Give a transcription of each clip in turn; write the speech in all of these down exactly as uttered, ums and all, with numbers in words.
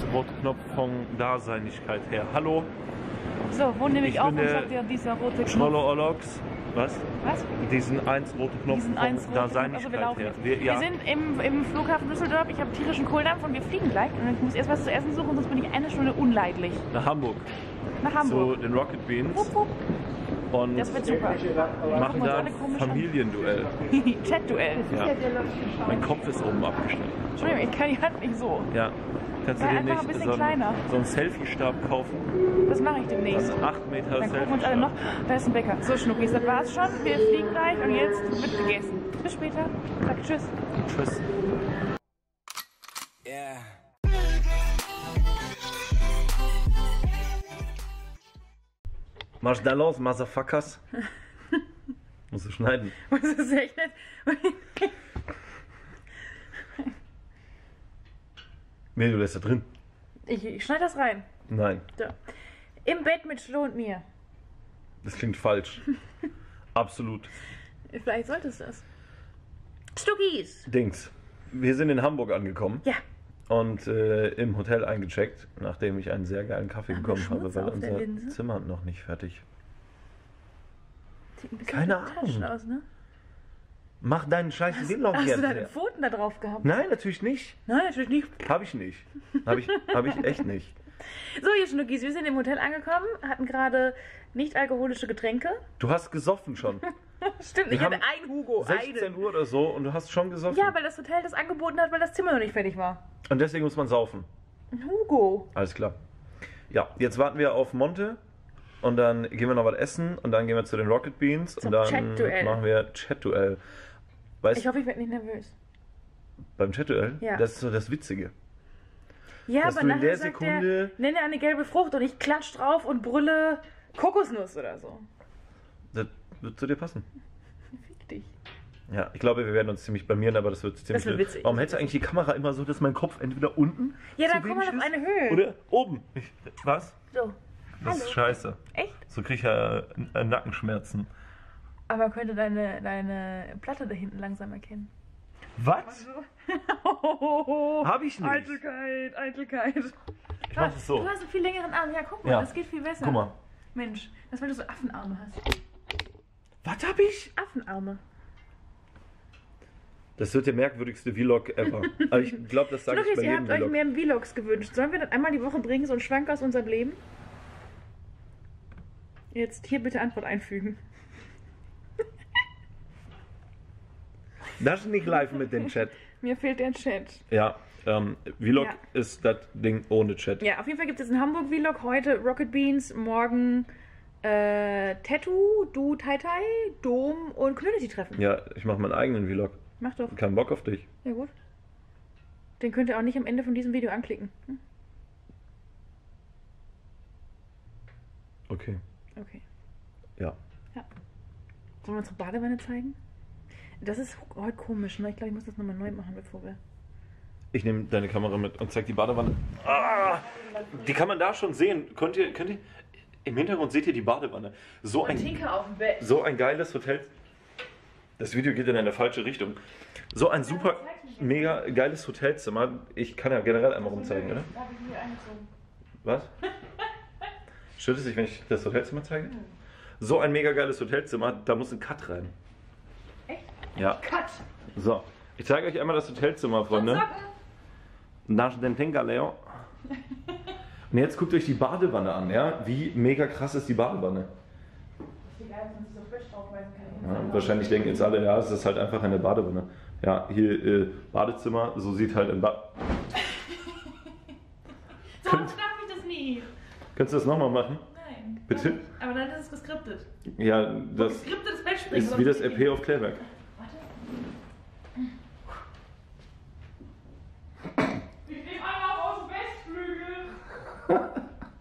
rote Knopf von Daseinigkeit her. Hallo? So, wo nehme ich, Ich auf bin und der sagt dir dieser rote Knopf? Schnoloolox. Was? Was? Diesen eins rote Knopf Diesen von eins rote Knopf, also wir Daseinigkeit laufen her. jetzt. Wir, ja. Wir sind im, im Flughafen Düsseldorf, ich habe tierischen Kohldampf und wir fliegen gleich. Und ich muss erst was zu essen suchen, sonst bin ich eine Stunde unleidlich. Nach Hamburg. Nach Hamburg. Zu den Rocket Beans. Wupp, wupp. Und Das wird super. machen uns da alle ein komisch an. Familienduell. Chat-Duell. Ja. Mein Kopf ist oben abgeschnitten. Entschuldigung, ich kann die Hand nicht so. Ja. Kannst du Ja, dir einfach nicht ein bisschen so, kleiner. einen, so einen Selfie-Stab kaufen? Das mache ich demnächst. Also acht Meter Dann gucken wir uns alle noch. Selfie-Stab. Da ist ein Bäcker. So, Schnuckis, das war's schon. Wir fliegen gleich und jetzt wird gegessen. Bis später. Sag tschüss. Tschüss. Yeah. Mach da los, Motherfuckers. Musst du schneiden. Das ist echt nett. Nee, du lässt da drin. Ich, ich schneide das rein. Nein, So. Im Bett mit Schlo und mir. das klingt falsch. Absolut. Vielleicht solltest du das. Stuckis! Dings. Wir sind in Hamburg angekommen Ja. und äh, im Hotel eingecheckt, nachdem ich einen sehr geilen Kaffee Haben wir bekommen habe, Schmutz weil auf der unser Linse? Zimmer noch nicht fertig. Sieht ein bisschen Keine Taschen Ahnung. aus, ne? Mach deinen scheiß Vlog Hast jetzt. du deine Pfoten da drauf gehabt? Nein, natürlich nicht. Nein, natürlich nicht. Habe ich nicht. Habe ich, hab ich echt nicht. So, ihr Schnuckis, wir sind im Hotel angekommen, hatten gerade nicht alkoholische Getränke. Du hast gesoffen schon. Stimmt, Wir ich hatte haben ein Hugo, sechzehn einen. Uhr oder so und du hast schon gesoffen. Ja, weil das Hotel das angeboten hat, weil das Zimmer noch nicht fertig war. Und deswegen muss man saufen. Ein Hugo. Alles klar. Ja, jetzt warten wir auf Monte und dann gehen wir noch was essen und dann gehen wir zu den Rocket Beans Zum und dann Chat-Duell. machen wir Chat-Duell. Weißt Ich hoffe, ich werde nicht nervös. beim Chat-Duell? Ja. Das ist so das Witzige. Ja, Dass aber du in nachher der sagt Sekunde- der, nenne eine gelbe Frucht und ich klatsch drauf und brülle Kokosnuss oder so. Das wird zu dir passen. Fick dich. Ja, ich glaube, wir werden uns ziemlich blamieren, aber das wird ziemlich wird witzig. Warum hältst du eigentlich die Kamera immer so, dass mein Kopf entweder unten Ja, zu dann komm mal wenig auf ist eine Höhe. oder oben? Ich, was? So. Das ist scheiße. Echt? So krieg ich ja äh, Nackenschmerzen. Aber man könnte deine, deine Platte da hinten langsam erkennen. Was? Hab ich nicht. Eitelkeit, Eitelkeit. Ich mach es so. Du hast einen viel längeren Arm. Ja, guck mal, Ja. das geht viel besser. Guck mal. Mensch, das ist, weil du so Affenarme hast. Was hab ich? Affenarme. Das wird der merkwürdigste Vlog ever. Aber ich glaube, das sage ich Schnuckis, bei ihr jedem habt euch Vlog. mehr Vlogs gewünscht. Sollen wir das einmal die Woche bringen, so einen Schwank aus unserem Leben? Jetzt hier bitte Antwort einfügen. Das ist nicht live mit dem Chat. Mir fehlt der Chat. Ja, ähm, Vlog Ja. ist das Ding ohne Chat. Ja, auf jeden Fall gibt es einen Hamburg-Vlog. Heute Rocket Beans, morgen äh, Tattoo, Du Tai Tai, Dom und Community-Treffen. Ja, ich mache meinen eigenen Vlog. Mach doch. Kein Bock auf dich. Ja, gut. Den könnt ihr auch nicht am Ende von diesem Video anklicken. Hm? Okay. Okay. Ja. Sollen wir unsere Badewanne zeigen? Das ist heute komisch, ne? Ich glaube, ich muss das nochmal neu machen, bevor wir... Ich nehme deine Kamera mit und zeig die Badewanne. Ah, die kann man da schon sehen. Könnt ihr, könnt ihr, im Hintergrund seht ihr die Badewanne. So ein, Tinker auf dem Bett. so ein geiles Hotel. Das Video geht in eine falsche Richtung. So ein super, mega geiles Hotelzimmer. Ich kann ja generell einmal rumzeigen, oder? Da habe ich mir eingezogen. Was? Stört es sich, wenn ich das Hotelzimmer zeige? So ein mega geiles Hotelzimmer, da muss ein Cut rein. Echt? Ja. Cut! So, ich zeige euch einmal das Hotelzimmer, Freunde. Nach den Tengaleo. Und jetzt guckt euch die Badewanne an, ja? Wie mega krass ist die Badewanne? Ist egal, dass man sich so frisch draufweisen kann. Ja, wahrscheinlich denken jetzt alle, ja, es ist halt einfach eine Badewanne. Ja, hier äh, Badezimmer, so sieht halt ein Bad. Sonst darf ich das nie. Kannst du das nochmal machen? Nein. Bitte? Aber dann ist es geskriptet. Ja, das Geskriptetes Festspringen. ist wie das R P auf Klärwerk. Warte. Ich nehme Anlauf aus dem Westflügel.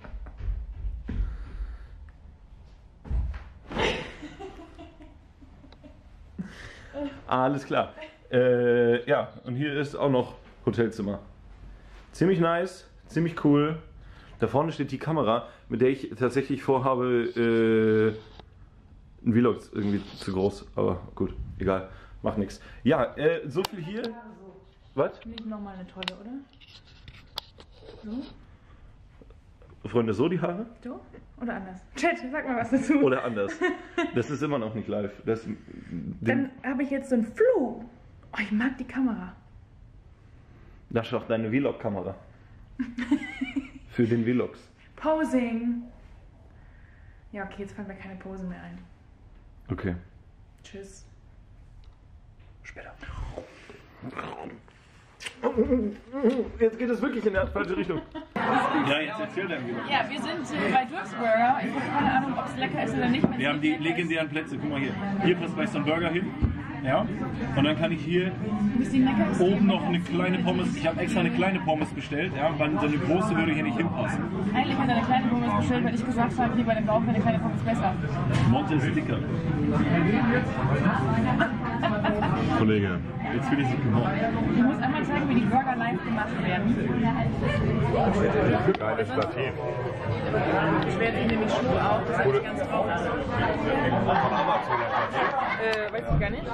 Alles klar. Äh, ja, und hier ist auch noch Hotelzimmer. Ziemlich nice, ziemlich cool. Da vorne steht die Kamera, mit der ich tatsächlich vorhabe, äh, ein Vlog ist irgendwie zu groß, aber gut, egal, macht nichts. Ja, äh, so viel hier. Was? Nicht nochmal eine tolle, oder? So? Freunde, so die Haare? So? Oder anders? Chat, sag mal was dazu. Oder anders. Das ist immer noch nicht live. Das, Dann habe ich jetzt so ein Flu. Oh, ich mag die Kamera. das ist auch deine Vlog-Kamera. Für den Vlogs. Posing. Ja, okay, jetzt fallen mir keine Posen mehr ein. Okay. Tschüss. Später. Jetzt geht es wirklich in die falsche Richtung. Ja, jetzt erzähl dein Vlog. Ja, wir sind äh, bei Dirks Burger. Ich habe keine Ahnung, ob es lecker ist oder nicht. Wir haben die legendären Plätze. Guck mal hier. Hier passt gleich so ein Burger hin. Ja. Und dann kann ich hier oben noch eine kleine Pommes. Ich habe extra eine kleine Pommes bestellt, ja, weil so eine große würde hier nicht hinpassen. Eigentlich hat er eine kleine Pommes bestellt, weil ich gesagt habe, hier bei dem Bauch wäre eine kleine Pommes besser. Monte ist dicker. Kollege, jetzt fühle ich dich gemocht. Ich muss einmal zeigen, wie die Burger live gemacht werden. Geiles Stativ. Ich werde nämlich Schuhe auch, das ist ganz traurig. Äh, weiß ich gar nicht.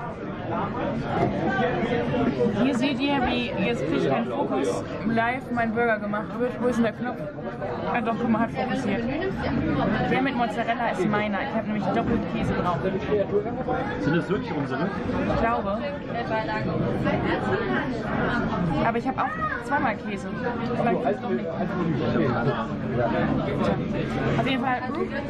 Hier seht ihr, wie, jetzt kriege ich keinen Fokus, live mein Burger gemacht wird. Wo ist denn der Knopf? Ah doch, guck mal, hat fokussiert. Der mit Mozzarella ist meiner. Ich habe nämlich doppelt Käse drauf. Sind das wirklich unsere? Ich glaube. Aber ich habe auch zweimal Käse. Vielleicht ist es doch nicht. Auf jeden Fall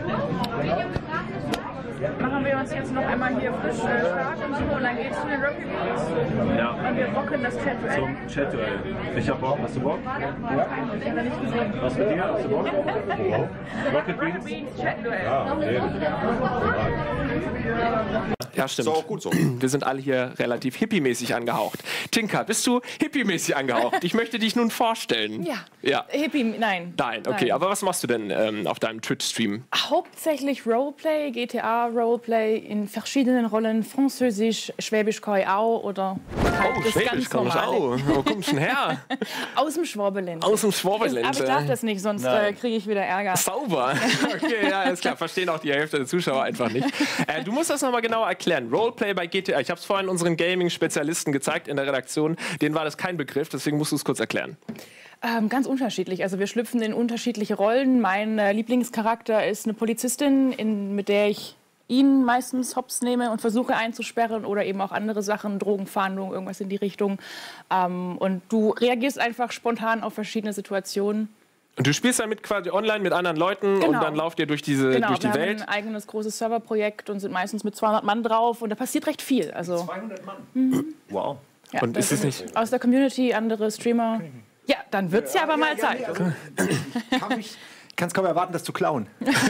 machen wir uns jetzt noch einmal hier frisch äh, stark und so und dann geht's zu den Rocket Beans. Ja. Und wir rocken das Chat-Duell. Zum Chat-Duell. Ich hab Bock. Hast du Bock? Ja. Ich habe nicht gesehen. Was mit dir? Hast du Bock? Rocket Rocket Beans? Beans Chat-Duell. Ja, stimmt. Ist auch gut so. Wir sind alle hier relativ hippie-mäßig angehaucht. Tinka, bist du hippie-mäßig angehaucht? Ich möchte dich nun vorstellen. Ja. Ja. Hippie, nein. Nein, okay. Nein. Aber was machst du denn ähm, auf deinem Twitch-Stream? Hauptsächlich Roleplay, G T A Roleplay in verschiedenen Rollen, Französisch, Schwäbisch kann ich auch oder halt Oh, das Schwäbisch ganz komm ich Normale. auch. Wo kommst du denn her? Aus dem Schwabeland. Aus dem Schwabeland. Aber ich darf das nicht, sonst äh, kriege ich wieder Ärger. Sauber. Okay, ja, ist klar. Verstehen auch die Hälfte der Zuschauer einfach nicht. Äh, du musst das nochmal genauer erklären. Roleplay bei G T A. Ich habe es vorhin unseren Gaming-Spezialisten gezeigt in der Redaktion. Denen war das kein Begriff, deswegen musst du es kurz erklären. Ähm, ganz unterschiedlich. Also wir schlüpfen in unterschiedliche Rollen. Mein äh, Lieblingscharakter ist eine Polizistin, in, mit der ich ihn meistens hops nehme und versuche einzusperren oder eben auch andere Sachen, Drogenfahndung, irgendwas in die Richtung. Ähm, und du reagierst einfach spontan auf verschiedene Situationen. Und du spielst damit quasi online mit anderen Leuten Genau. und dann lauft ihr durch, diese, Genau, durch die wir Welt. haben ein eigenes großes Serverprojekt und sind meistens mit zweihundert Mann drauf und da passiert recht viel. Also, zweihundert Mann. Wow. ja, Und ist es nicht... aus der Community, andere Streamer. Ja, dann wird's ja, aber mal Zeit. Ich kann es kaum erwarten, das zu klauen.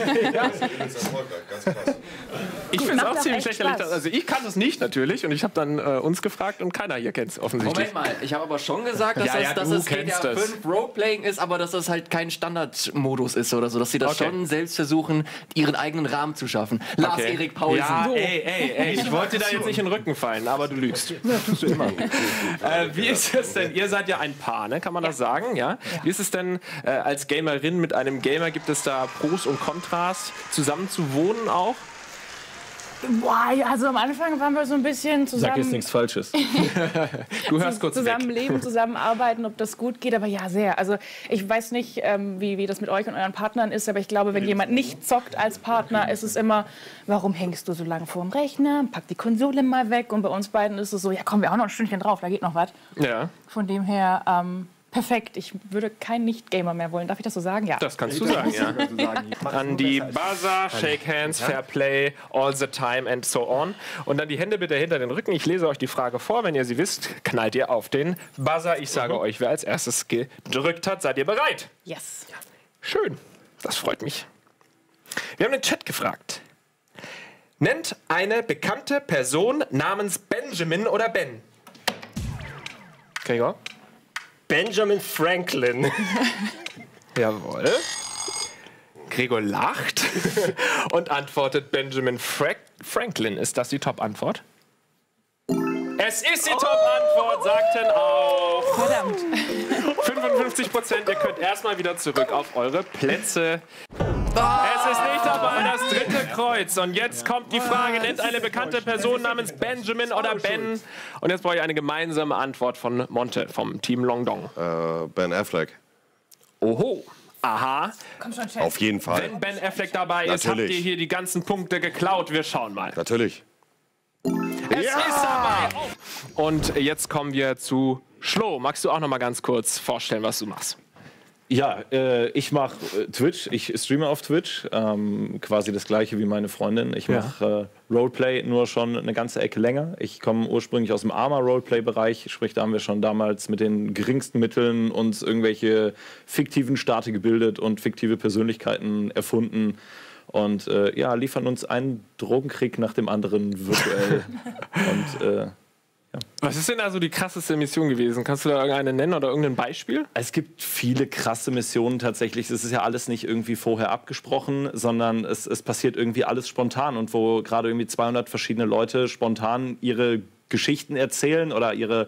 Ich finde es Macht auch doch ziemlich echt lächerlich. Spaß. Also ich kann es nicht natürlich und ich habe dann äh, uns gefragt und keiner hier kennt es offensichtlich. Moment mal, ich habe aber schon gesagt, dass Ja, ja, das, du dass das G T kennst A das. fünf Roleplaying ist, aber dass das halt kein Standardmodus ist oder so, dass sie das Okay. schon selbst versuchen, ihren eigenen Rahmen zu schaffen. Lars Okay. Erik Paulsen. Ja, So. ey, ey, ey, ich wollte dir da jetzt nicht in den Rücken fallen, aber du lügst. Ja, tust du immer. äh, wie ist es denn? Ihr seid ja ein Paar, ne? Kann man das sagen? Ja? Wie ist es denn äh, als Gamerin mit einem Gamer? Gibt es da Pros und Kontras, zusammen zu wohnen auch? Boah, ja, also am Anfang waren wir so ein bisschen zusammen. Sag jetzt nichts Falsches. Du hörst kurz weg. Zusammenleben, zusammenarbeiten, ob das gut geht, aber ja, sehr. Also ich weiß nicht, ähm, wie, wie das mit euch und euren Partnern ist, aber ich glaube, wenn jemand nicht zockt als Partner, ist es immer, warum hängst du so lange vor dem Rechner? Pack die Konsole mal weg. Und bei uns beiden ist es so, ja komm, wir haben noch ein Stündchen drauf, da geht noch was. Ja, Von dem her, ähm, perfekt. Ich würde kein Nicht-Gamer mehr wollen. Darf ich das so sagen? Ja. das kannst du sagen, ja. An die Buzzer, Shake Hands, Fair Play, All the Time and so on. Und dann die Hände bitte hinter den Rücken. Ich lese euch die Frage vor. Wenn ihr sie wisst, knallt ihr auf den Buzzer. Ich sage euch, wer als erstes gedrückt hat. Seid ihr bereit? Yes. Schön. Das freut mich. Wir haben den Chat gefragt. Nennt eine bekannte Person namens Benjamin oder Ben. Gregor? Benjamin Franklin. Jawohl. Gregor lacht und antwortet Benjamin Fra Franklin. Ist das die Top-Antwort? Es ist die Top-Antwort, sagten auch. Verdammt. fünfundfünfzig Prozent. Ihr könnt erstmal wieder zurück auf eure Plätze. Es ist nicht dabei, das dritte Kreuz. Und jetzt kommt die Frage, nennt eine bekannte Person namens Benjamin oder Ben. Und jetzt brauche ich eine gemeinsame Antwort von Monte, vom Team Longdong. Äh, Ben Affleck. Oho. Aha. Komm schon, Chef. Auf jeden Fall. Wenn Ben Affleck dabei ist, habt Natürlich. ihr hier die ganzen Punkte geklaut. Wir schauen mal. Natürlich. Es ist dabei. Und jetzt kommen wir zu Schlo. Magst du auch noch mal ganz kurz vorstellen, was du machst? Ja, äh, ich mache äh, Twitch, ich streame auf Twitch, ähm, quasi das gleiche wie meine Freundin. Ich mache äh, Roleplay nur schon eine ganze Ecke länger. Ich komme ursprünglich aus dem Arma-Roleplay-Bereich, sprich da haben wir schon damals mit den geringsten Mitteln uns irgendwelche fiktiven Staate gebildet und fiktive Persönlichkeiten erfunden. Und äh, ja, liefern uns einen Drogenkrieg nach dem anderen virtuell. und äh, Was ist denn also die krasseste Mission gewesen? Kannst du da irgendeine nennen oder irgendein Beispiel? Es gibt viele krasse Missionen tatsächlich. Es ist ja alles nicht irgendwie vorher abgesprochen, sondern es, es passiert irgendwie alles spontan. Und wo gerade irgendwie zweihundert verschiedene Leute spontan ihre Geschichten erzählen oder ihre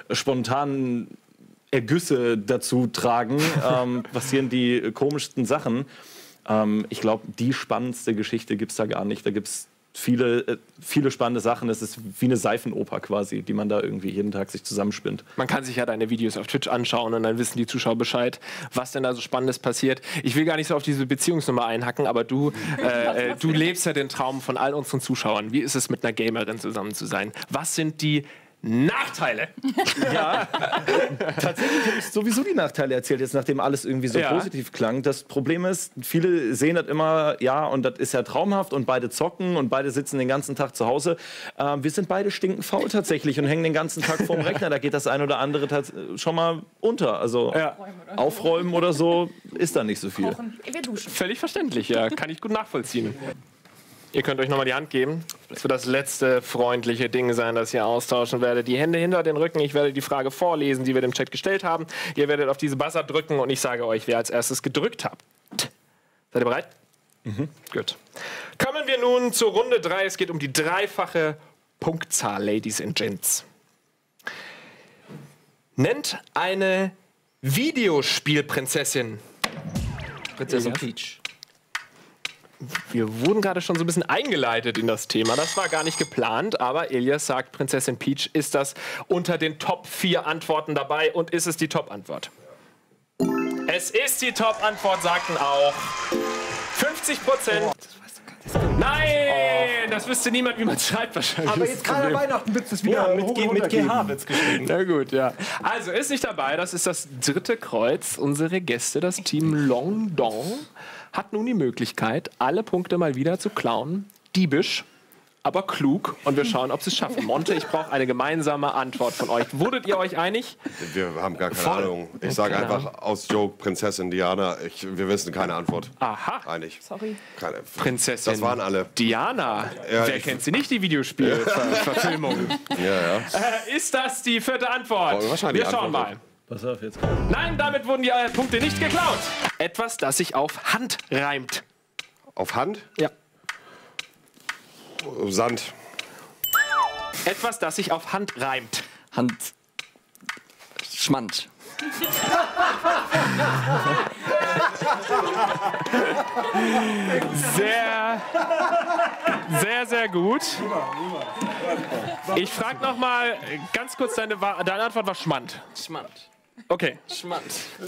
spontanen Ergüsse dazu tragen, ähm, passieren die komischsten Sachen. Ähm, ich glaube, die spannendste Geschichte gibt es da gar nicht. Da gibt es Viele, äh, viele spannende Sachen. Es ist wie eine Seifenoper quasi, die man da irgendwie jeden Tag sich zusammenspinnt. Man kann sich ja deine Videos auf Twitch anschauen und dann wissen die Zuschauer Bescheid, was denn da so Spannendes passiert. Ich will gar nicht so auf diese Beziehungsnummer einhacken, aber du, äh, äh, du lebst ja den Traum von all unseren Zuschauern. Wie ist es, mit einer Gamerin zusammen zu sein? Was sind die Nachteile? Ja, tatsächlich habe ich sowieso die Nachteile erzählt, jetzt nachdem alles irgendwie so Ja. positiv klang. Das Problem ist, viele sehen das immer, ja, und das ist ja traumhaft und beide zocken und beide sitzen den ganzen Tag zu Hause. Äh, wir sind beide stinkend faul tatsächlich und hängen den ganzen Tag vorm Rechner. Da geht das ein oder andere tats- schon mal unter. Also Ja. aufräumen oder so ist da nicht so viel. Kochen. Wir duschen. Völlig verständlich, ja. Kann ich gut nachvollziehen. Ihr könnt euch nochmal die Hand geben. Das wird das letzte freundliche Ding sein, das ihr austauschen werdet. Die Hände hinter den Rücken. Ich werde die Frage vorlesen, die wir dem Chat gestellt haben. Ihr werdet auf diese Buzzer drücken und ich sage euch, wer als erstes gedrückt hat. Seid ihr bereit? Mhm. Gut. Kommen wir nun zur Runde drei. Es geht um die dreifache Punktzahl, Ladies and Gents. Nennt eine Videospielprinzessin. Prinzessin Peach. Wir wurden gerade schon so ein bisschen eingeleitet in das Thema. Das war gar nicht geplant, aber Elias sagt, Prinzessin Peach ist das unter den Top vier Antworten dabei und ist es die Top-Antwort? Es ist die Top-Antwort, sagten auch fünfzig Prozent. Nein, das wüsste niemand, wie man schreibt wahrscheinlich. Aber jetzt gerade Weihnachten wird es wieder mit, G- mit G H wird's geschrieben. Na gut, ja. Also ist nicht dabei, das ist das dritte Kreuz. Unsere Gäste, das Team Long Dong, hat nun die Möglichkeit, alle Punkte mal wieder zu klauen. Diebisch, aber klug. Und wir schauen, ob sie es schaffen. Monte, ich brauche eine gemeinsame Antwort von euch. Wurdet ihr euch einig? Wir haben gar keine Ahnung. Ich sage Keine einfach aus Joke Prinzessin Diana. Ich, wir wissen keine Antwort. Aha. Einig. Sorry. Keine. Prinzessin Das waren alle. Diana. Ja, Wer ich- kennt sie nicht, die Videospielverfilmung? Ja, ja. äh, ist das die vierte Antwort? Oh, wahrscheinlich wir schauen Antwort. mal. Pass auf, jetzt. Nein, damit wurden die äh, Punkte nicht geklaut. Etwas, das sich auf Hand reimt. Auf Hand? Ja. Sand. Etwas, das sich auf Hand reimt. Hand. Schmand. Sehr, sehr, sehr gut. Ich frage noch mal ganz kurz, deine, Wa- deine Antwort war Schmand. Schmand. Okay. Schmand.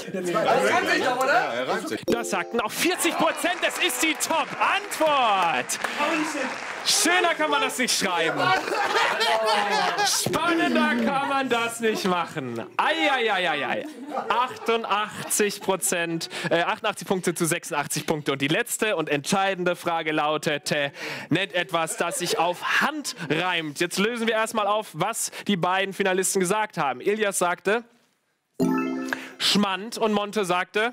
Er reimt sich. Das sagten auch vierzig Prozent. Das ist die Top-Antwort. Schöner kann man das nicht schreiben. Spannender kann man das nicht machen. Eieieiei. achtundachtzig Prozent, äh, achtundachtzig Punkte zu sechsundachtzig Punkte. Und die letzte und entscheidende Frage lautete, nennt etwas, das sich auf Hand reimt. Jetzt lösen wir erstmal auf, was die beiden Finalisten gesagt haben. Ilias sagte Schmand und Monte sagte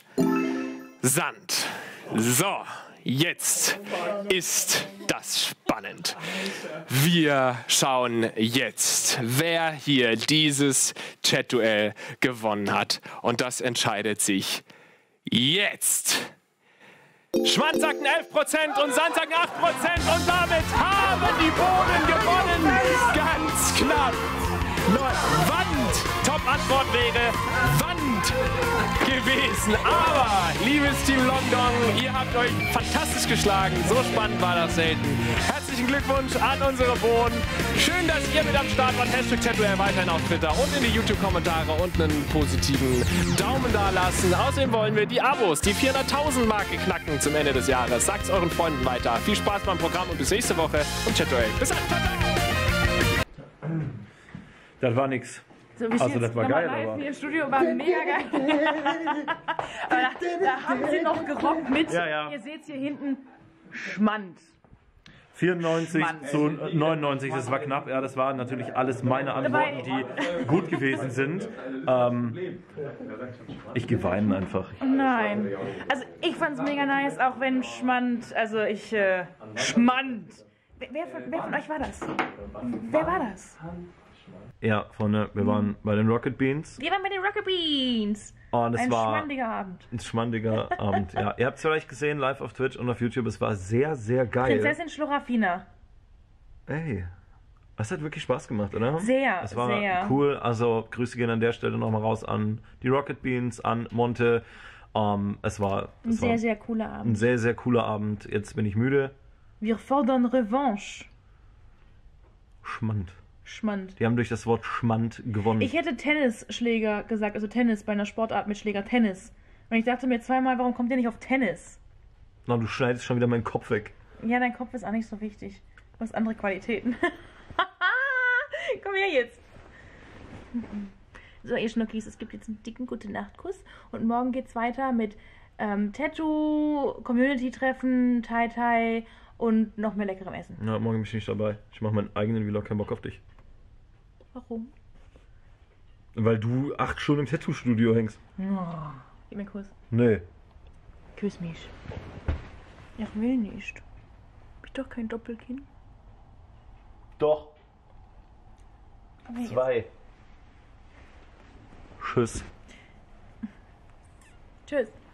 Sand. So, jetzt ist das spannend. Wir schauen jetzt, wer hier dieses Chat-Duell gewonnen hat. Und das entscheidet sich jetzt. Schmand sagten elf Prozent und Sand sagten acht Prozent. Und damit haben die Bohnen gewonnen. Ganz knapp. Nur Wand. Top-Antwort wäre Wand gewesen. Aber, liebes Team London, ihr habt euch fantastisch geschlagen. So spannend war das selten. Herzlichen Herzlichen Glückwunsch an unsere Bohnen. Schön, dass ihr mit am Start wart. Hashtag Tattoo weiterhin auf Twitter und in die YouTube-Kommentare und einen positiven Daumen da lassen. Außerdem wollen wir die Abos, die vierhunderttausend Marke knacken zum Ende des Jahres. Sagt's euren Freunden weiter. Viel Spaß beim Programm und bis nächste Woche. Und Tattoo. Bis dann. Ciao, ciao. Das war nix. So, wie Also, das war geil, live aber- hier im Studio war mega geil. Aber da, da haben sie noch gerockt mit. Ja, ja. Ihr seht hier hinten Schmand. vierundneunzig Mann. zu neunundneunzig, das war knapp. Ja, das waren natürlich alles meine Antworten, die gut gewesen sind. Ähm, ich gehe weinen einfach. Nein. Also ich fand's mega nice, auch wenn Schmand, also ich, äh, Schmand. Wer, wer, von, wer von euch war das? Wer war das? Ja, Freunde, wir waren bei den Rocket Beans. Wir waren mit den Rocket Beans. Und es Ein war schmandiger Abend. ein schmandiger Abend. Ja, ihr habt es vielleicht gesehen, live auf Twitch und auf YouTube. Es war sehr, sehr geil. Prinzessin Schlorafina. Ey, es hat wirklich Spaß gemacht, oder? Sehr, Es war sehr. cool. Also Grüße gehen an der Stelle nochmal raus an die Rocket Beans, an Monte. Um, es war, Ein es war sehr, sehr cooler ein Abend. sehr, sehr cooler Abend. Jetzt bin ich müde. Wir fordern Revanche. Schmand. Schmand. Die haben durch das Wort Schmand gewonnen. Ich hätte Tennisschläger gesagt, also Tennis bei einer Sportart mit Schläger, Tennis. Und ich dachte mir zweimal, warum kommt ihr nicht auf Tennis? Na, du schneidest schon wieder meinen Kopf weg. Ja, dein Kopf ist auch nicht so wichtig. Du hast andere Qualitäten. Komm her jetzt. So, ihr Schnuckis, es gibt jetzt einen dicken Gute-Nacht-Kuss. Und morgen geht's weiter mit ähm, Tattoo, Community-Treffen, Tai-Tai und noch mehr leckerem Essen. Ja, morgen bin ich nicht dabei. Ich mache meinen eigenen Vlog, keinen Bock auf dich. Warum? Weil du acht Stunden im Tattoo-Studio hängst. Oh, gib mir einen Kuss. Nee. Küss mich. Ich will nicht. Hab ich doch kein Doppelkinn. Doch. Komm her jetzt. Zwei. Tschüss. Tschüss.